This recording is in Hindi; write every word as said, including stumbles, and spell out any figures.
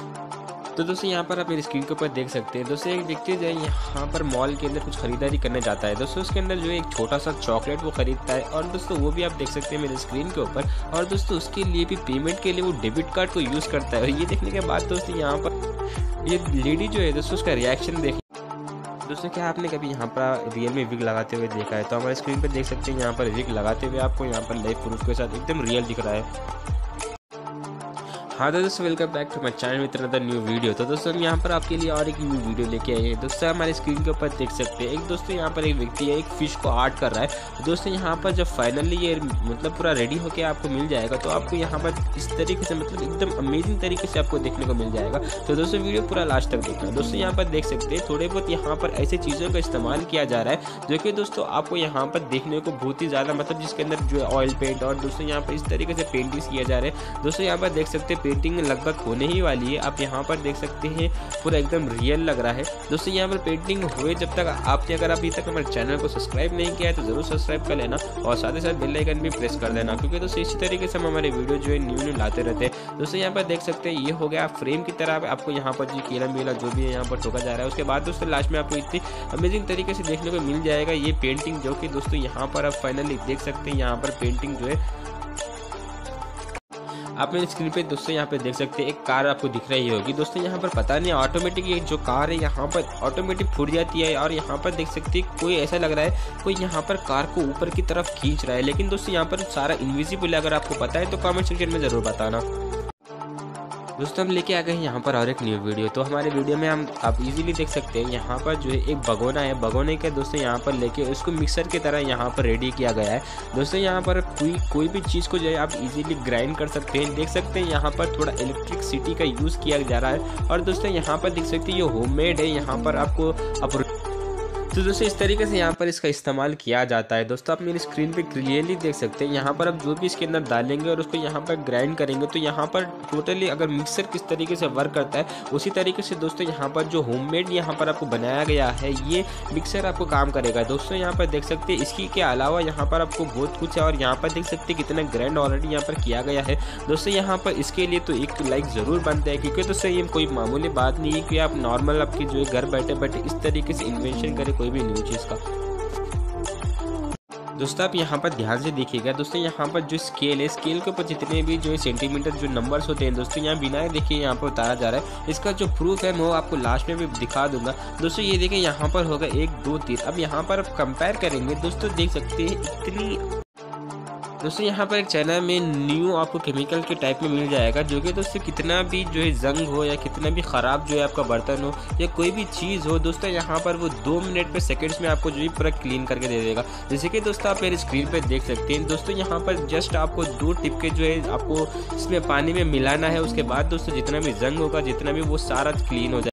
तो दोस्तों यहाँ पर आप मेरी स्क्रीन के ऊपर देख सकते हैं। दोस्तों एक व्यक्ति जो है यहाँ पर मॉल के अंदर कुछ खरीदारी करने जाता है। दोस्तों उसके अंदर जो है एक छोटा सा चॉकलेट वो खरीदता है और दोस्तों वो भी आप देख सकते हैं मेरी स्क्रीन के ऊपर। और दोस्तों उसके लिए भी पेमेंट के लिए वो डेबिट कार्ड को यूज़ करता है। और ये देखने के बाद दोस्तों यहाँ पर ये लेडी जो है दोस्तों उसका रिएक्शन देख। दोस्तों क्या आपने कभी यहाँ पर रियल में विग लगाते हुए देखा है? तो हमारे स्क्रीन पर देख सकते हैं यहाँ पर विग लगाते हुए आपको यहाँ पर लाइव प्रूफ के साथ एकदम रियल दिख रहा है। हाँ तो दोस्तों welcome back to my channel with another new video. तो दोस्तों हम यहाँ पर आपके लिए और एक न्यू वीडियो लेके आए हैं। दोस्तों हमारे स्क्रीन के ऊपर देख सकते हैं एक दोस्तों यहाँ पर एक व्यक्ति है, एक फिश को आर्ट कर रहा है। दोस्तों यहाँ पर जब फाइनली ये मतलब पूरा रेडी होके आपको मिल जाएगा तो आपको यहाँ पर इस तरीके से मतलब एकदम अमेजिंग तरीके से आपको देखने को मिल जाएगा। तो दोस्तों वीडियो पूरा लास्ट तक देखना। दोस्तों यहाँ पर देख सकते हैं थोड़े बहुत यहाँ पर ऐसे चीज़ों का इस्तेमाल किया जा रहा है जो कि दोस्तों आपको यहाँ पर देखने को बहुत ही ज़्यादा मतलब जिसके अंदर जो है ऑयल पेंट और दोस्तों यहाँ पर इस तरीके से पेंटिंग्स किया जा रहे हैं। दोस्तों यहाँ पर देख सकते हैं पेंटिंग लगभग होने ही वाली है। आप यहाँ पर देख सकते हैं पूरा एकदम रियल लग रहा है। दोस्तों यहाँ पर पेंटिंग हुए जब तक आपने अगर अभी तक हमारे चैनल को सब्सक्राइब नहीं किया है तो जरूर सब्सक्राइब कर लेना और साथ ही साथ बेल आइकन भी प्रेस कर देना, क्योंकि दोस्तों इसी तरीके से हम हमारे वीडियो जो है न्यू न्यू लाते रहते हैं। दोस्तों यहाँ पर देख सकते हैं ये हो गया फ्रेम की तरह आपको यहाँ पर जो केला मेला जो भी है यहाँ पर ठोका जा रहा है। उसके बाद दोस्तों लास्ट में आपको इतनी अमेजिंग तरीके से देखने को मिल जाएगा ये पेंटिंग, जो कि दोस्तों यहाँ पर आप फाइनली देख सकते हैं। यहाँ पर पेंटिंग जो है आप मेरी स्क्रीन पे दोस्तों यहाँ पे देख सकते हैं एक कार आपको दिख रही होगी। दोस्तों यहाँ पर पता नहीं ऑटोमेटिक ये जो कार है यहाँ पर ऑटोमेटिक फूट जाती है और यहाँ पर देख सकते हैं कोई ऐसा लग रहा है कोई यहाँ पर कार को ऊपर की तरफ खींच रहा है, लेकिन दोस्तों यहाँ पर सारा इनविजिबल है। अगर आपको पता है तो कमेंट सेक्शन में ज़रूर बताना। दोस्तों हम लेके आ गए हैं यहाँ पर और एक न्यू वीडियो। तो हमारे वीडियो में हम आप इजीली देख सकते हैं यहाँ पर जो है एक भगोना है, भगोने के दोस्तों यहाँ पर लेके उसको मिक्सर की तरह यहाँ पर रेडी किया गया है। दोस्तों यहाँ पर कोई कोई भी चीज़ को जो है आप इजीली ग्राइंड कर सकते हैं। देख सकते हैं यहाँ पर थोड़ा इलेक्ट्रिसिटी का यूज़ किया जा रहा है और दोस्तों यहाँ पर देख सकते हैं ये होममेड है। यहाँ पर आपको आप तो दोस्तों इस तरीके से यहाँ पर इसका इस्तेमाल किया जाता है। दोस्तों आप मेरी स्क्रीन पे क्लियरली देख सकते हैं यहाँ पर आप जो भी इसके अंदर डालेंगे और उसको यहाँ पर ग्राइंड करेंगे तो यहाँ पर टोटली अगर मिक्सर किस तरीके से वर्क करता है उसी तरीके से दोस्तों यहाँ पर जो होममेड यहाँ पर आपको बनाया गया है ये मिक्सर आपको काम करेगा। दोस्तों यहाँ पर देख सकते हैं इसकी के अलावा यहाँ पर आपको बहुत कुछ है और यहाँ पर देख सकते हैं कितना ग्रैंड ऑलरेडी यहाँ पर किया गया है। दोस्तों यहाँ पर इसके लिए तो एक लाइक ज़रूर बनता है, क्योंकि दोस्तों ये कोई मामूली बात नहीं है कि आप नॉर्मल आपकी जो है घर बैठे बैठे इस तरीके से इन्वेंशन करें कोई भी न्यू चीज़ का। दोस्तों आप यहाँ पर ध्यान से देखिएगा। दोस्तों यहाँ पर जो स्केल है स्केल के ऊपर जितने भी जो है सेंटीमीटर जो नंबर्स होते हैं दोस्तों यहाँ बिना देखिए यहाँ पर उतारा जा रहा है। इसका जो प्रूफ है मैं वो आपको लास्ट में भी दिखा दूंगा। दोस्तों ये देखिए यहाँ पर होगा एक दो तीन। अब यहाँ पर आप कंपेयर करेंगे दोस्तों देख सकते हैं इतनी दोस्तों यहाँ पर एक चाइना में न्यू आपको केमिकल के टाइप में मिल जाएगा, जो कि दोस्तों कितना भी जो है जंग हो या कितना भी ख़राब जो है आपका बर्तन हो या कोई भी चीज़ हो दोस्तों यहाँ पर वो दो मिनट पे सेकंड्स में आपको जो है पूरा क्लीन करके दे देगा। जैसे कि दोस्तों आप मेरी स्क्रीन पे देख सकते हैं। दोस्तों यहाँ पर जस्ट आपको दो टिप के जो है आपको इसमें पानी में मिलाना है। उसके बाद दोस्तों जितना भी जंग होगा जितना भी वो सारा क्लीन हो जाएगा।